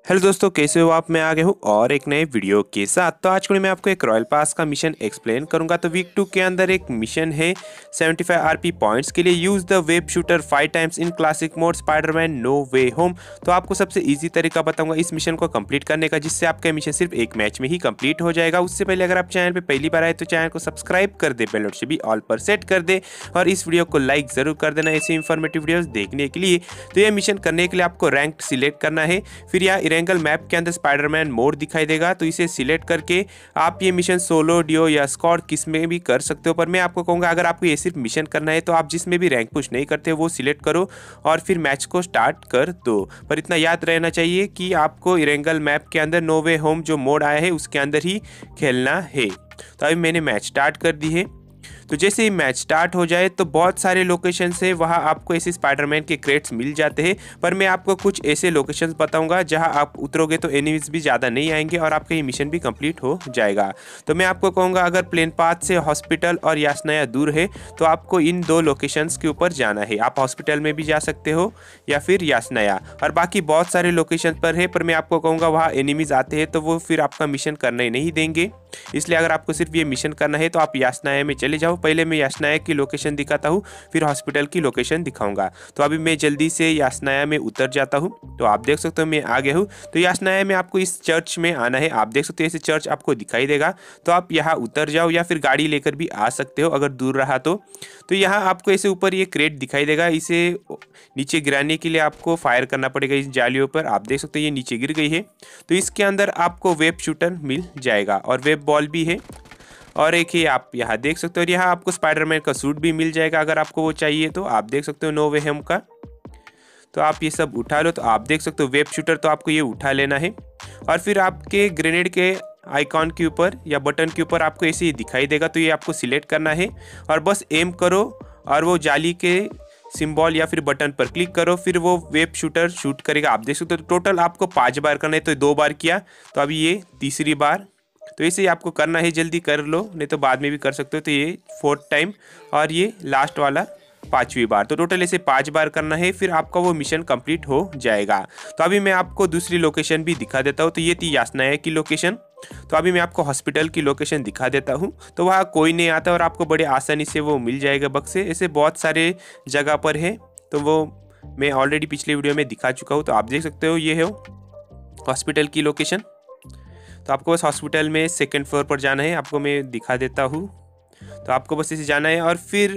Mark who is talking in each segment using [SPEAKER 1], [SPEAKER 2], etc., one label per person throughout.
[SPEAKER 1] Hello दोस्तों, कैसे हो आप। मैं आ गया हूँ और एक नए वीडियो के साथ। तो आज को मैं आपको एक रॉयल पास का मिशन एक्सप्लेन करूंगा। तो वीक 2 के अंदर एक मिशन है 75 आरपी पॉइंट्स के लिए। Use the web shooter 5 times in classic mode Spiderman no way home. तो आपको सबसे इजी तरीका बताऊंगा इस मिशन को कंप्लीट करने का, जिससे आपका मिशन सिर्फ एक मैच में ही कंप्लीट हो जाएगा। उससे पहले अगर आप चैनल पर पहली बार आए तो चैनल को सब्सक्राइब कर दे, बेल नोटिफिकेशन भी ऑल पर सेट कर दे और इस वीडियो को लाइक जरूर कर देना ऐसे इंफॉर्मेटिव वीडियोस देखने के लिए। तो ये मिशन करने के लिए आपको रैंक सिलेक्ट करना है। फिर यहाँ इरेंगल मैप के अंदर स्पाइडरमैन मोड दिखाई देगा, तो इसे सिलेक्ट करके आप ये मिशन सोलो, डियो या स्क्वाड किस में भी कर सकते हो। पर मैं आपको कहूँगा अगर आपको ये सिर्फ मिशन करना है तो आप जिसमें भी रैंक पुश नहीं करते वो सिलेक्ट करो और फिर मैच को स्टार्ट कर दो। पर इतना याद रहना चाहिए कि आपको इरेंगल मैप के अंदर नो वे होम जो मोड आया है उसके अंदर ही खेलना है। तो अभी मैंने मैच स्टार्ट कर दी है। तो जैसे ही मैच स्टार्ट हो जाए तो बहुत सारे लोकेशन से वहाँ आपको ऐसे स्पाइडरमैन के क्रेट्स मिल जाते हैं। पर मैं आपको कुछ ऐसे लोकेशंस बताऊंगा जहाँ आप उतरोगे तो एनिमीज भी ज़्यादा नहीं आएंगे और आपका ये मिशन भी कंप्लीट हो जाएगा। तो मैं आपको कहूँगा अगर प्लेन पाथ से हॉस्पिटल और यासनाया दूर है तो आपको इन दो लोकेशंस के ऊपर जाना है। आप हॉस्पिटल में भी जा सकते हो या फिर यासनाया, और बाकी बहुत सारे लोकेशन पर है। पर मैं आपको कहूँगा वहाँ एनिमीज आते हैं तो वो फिर आपका मिशन करने नहीं देंगे। इसलिए अगर आपको सिर्फ ये मिशन करना है तो आप यासनाया में चले जाओ। पहले मैं यासनाया की लोकेशन दिखाता हूँ, फिर हॉस्पिटल की लोकेशन दिखाऊंगा। तो अभी मैं जल्दी से यासनाया में उतर जाता हूँ। तो आप देख सकते हो मैं आ गया हूँ। तो यासनाया में आपको इस चर्च में आना है। आप देख सकते हो ऐसे चर्च आपको दिखाई देगा, तो आप यहाँ उतर जाओ या फिर गाड़ी लेकर भी आ सकते हो अगर दूर रहा तो। यहाँ आपको ऐसे ऊपर ये क्रेट दिखाई देगा, इसे नीचे गिराने के लिए आपको फायर करना पड़ेगा इस जालियों पर। आप देख सकते हो ये नीचे गिर गई है। तो इसके अंदर आपको वेब शूटर मिल जाएगा और वेब बॉल भी है, और एक ही आप यहाँ देख सकते हो। और यहाँ आपको स्पाइडरमैन का सूट भी मिल जाएगा अगर आपको वो चाहिए तो। आप देख सकते हो नो वे होम का। तो आप ये सब उठा लो। तो आप देख सकते हो वेब शूटर तो आपको ये उठा लेना है। और फिर आपके ग्रेनेड के आइकॉन के ऊपर या बटन के ऊपर आपको ऐसे ही दिखाई देगा, तो ये आपको सिलेक्ट करना है और बस एम करो और वो जाली के सिंबल या फिर बटन पर क्लिक करो, फिर वो वेब शूटर शूट करेगा। आप देख सकते हो टोटल आपको 5 बार करना है, तो 2 बार किया तो अभी ये तीसरी बार। तो ऐसे ही आपको करना है, जल्दी कर लो नहीं तो बाद में भी कर सकते हो। तो ये 4th टाइम और ये लास्ट वाला 5वीं बार। तो टोटल ऐसे 5 बार करना है, फिर आपका वो मिशन कंप्लीट हो जाएगा। तो अभी मैं आपको दूसरी लोकेशन भी दिखा देता हूँ। तो ये थी यासनाया की लोकेशन। तो अभी मैं आपको हॉस्पिटल की लोकेशन दिखा देता हूँ। तो वहाँ कोई नहीं आता और आपको बड़े आसानी से वो मिल जाएगा बग से। ऐसे बहुत सारे जगह पर है, तो वो मैं ऑलरेडी पिछले वीडियो में दिखा चुका हूँ। तो आप देख सकते हो ये है हॉस्पिटल की लोकेशन। तो आपको बस हॉस्पिटल में 2nd फ्लोर पर जाना है, आपको मैं दिखा देता हूँ। तो आपको बस इसे जाना है और फिर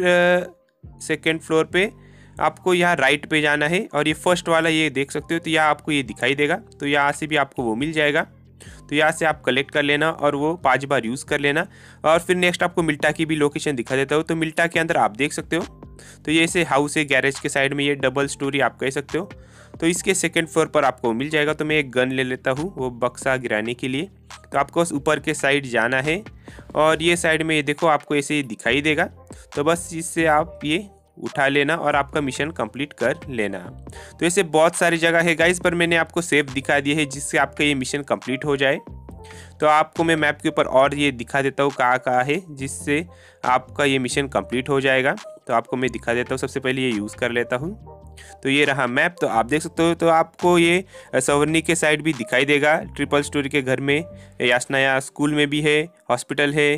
[SPEAKER 1] 2nd फ्लोर पे आपको यहाँ राइट पे जाना है और ये फर्स्ट वाला ये देख सकते हो। तो यहाँ आपको ये दिखाई देगा, तो यहाँ से भी आपको वो मिल जाएगा। तो यहाँ से आप कलेक्ट कर लेना और वो 5 बार यूज़ कर लेना। और फिर नेक्स्ट आपको मिल्टा की भी लोकेशन दिखा देता हूँ। तो मिल्टा के अंदर आप देख सकते हो, तो ये ऐसे हाउस है गैरेज के साइड में, ये डबल स्टोरी आप कह सकते हो। तो इसके 2nd फ्लोर पर आपको मिल जाएगा। तो मैं एक गन ले लेता हूँ वो बक्सा गिराने के लिए। तो आपको बस ऊपर के साइड जाना है और ये साइड में ये देखो आपको ऐसे ही दिखाई देगा। तो बस इससे आप ये उठा लेना और आपका मिशन कंप्लीट कर लेना। तो ऐसे बहुत सारी जगह है गाइस, पर मैंने आपको सेफ दिखा दिया है जिससे आपका ये मिशन कंप्लीट हो जाए। तो आपको मैं मैप के ऊपर और ये दिखा देता हूँ कहाँ कहाँ है, जिससे आपका ये मिशन कंप्लीट हो जाएगा। तो आपको मैं दिखा देता हूँ। सबसे पहले ये यूज़ कर लेता हूँ। तो ये रहा मैप। तो आप देख सकते हो, तो आपको ये सवर्णी के साइड भी दिखाई देगा, ट्रिपल स्टोरी के घर में, यासनाया स्कूल में भी है, हॉस्पिटल है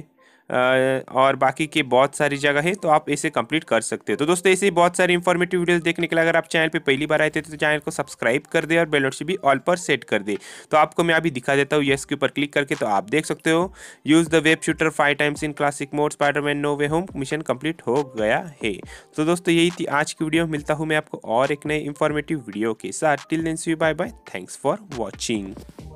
[SPEAKER 1] और बाकी के बहुत सारी जगह है। तो आप ऐसे कंप्लीट कर सकते हो। तो दोस्तों ऐसे ही बहुत सारी इंफॉर्मेटिव वीडियोस देखने के लिए अगर आप चैनल पे पहली बार आए थे तो चैनल को सब्सक्राइब कर दे और बेल नोटिफिकेशन भी ऑल पर सेट कर दे। तो आपको मैं अभी दिखा देता हूँ यस के ऊपर क्लिक करके। तो आप देख सकते हो use the web shooter 5 times in classic mode Spiderman no way home, mission complete हो गया है। तो दोस्तों यही थी आज की वीडियो। मिलता हूँ मैं आपको और एक नए इंफॉर्मेटिव वीडियो के साथ। Till then see you, bye bye, thanks for watching.